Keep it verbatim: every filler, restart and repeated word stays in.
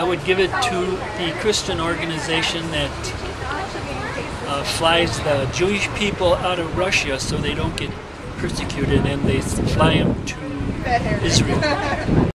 would give it to the Christian organization that uh, flies the Jewish people out of Russia so they don't get persecuted, and they fly them to Israel.